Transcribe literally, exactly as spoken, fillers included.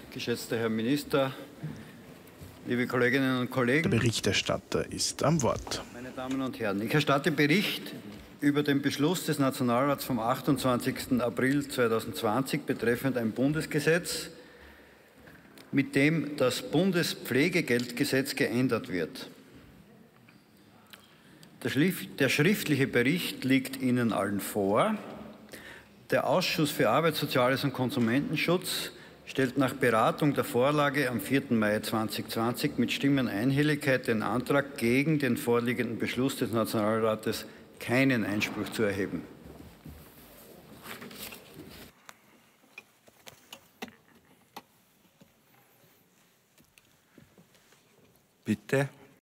geschätzter Herr Minister, liebe Kolleginnen und Kollegen. Der Berichterstatter ist am Wort. Meine Damen und Herren, ich erstatte Bericht über den Beschluss des Nationalrats vom achtundzwanzigsten April zweitausendzwanzig betreffend ein Bundesgesetz, mit dem das Bundespflegegeldgesetz geändert wird. Der schriftliche Bericht liegt Ihnen allen vor. Der Ausschuss für Arbeit, Soziales und Konsumentenschutz stellt nach Beratung der Vorlage am vierten Mai zweitausendzwanzig mit Stimmeneinhelligkeit den Antrag, gegen den vorliegenden Beschluss des Nationalrates keinen Einspruch zu erheben. Bitte.